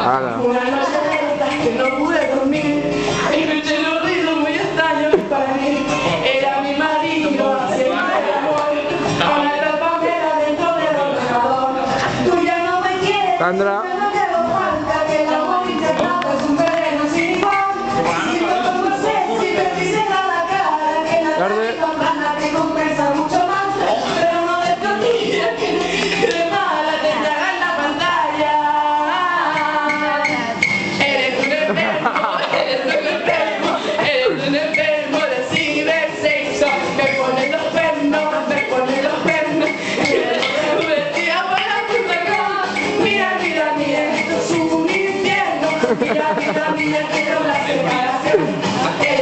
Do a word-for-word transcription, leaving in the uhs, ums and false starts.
Ala. Una noche que no pude dormir y me eché un ruido muy extraño para mí. Era mi marido haciendo el amor con la tapamera dentro del ordenador. Tú ya no me quieres, Sandra. pero no te lo falta, que el amor intentado es un veneno sin igual. Si no lo conoces, si te dicen a la cara que la plana te compensa mucho más, pero no de tortilla que no de mala te tragan la pantalla. Eres un enfermo, eres un enfermo, eres un enfermo de cibersexo. Me ponen los pernos, me ponen los pernos. Vestida buena punta com. Mira, mira, mira, esto es un infierno. Mira, mira, mira, quiero la separación.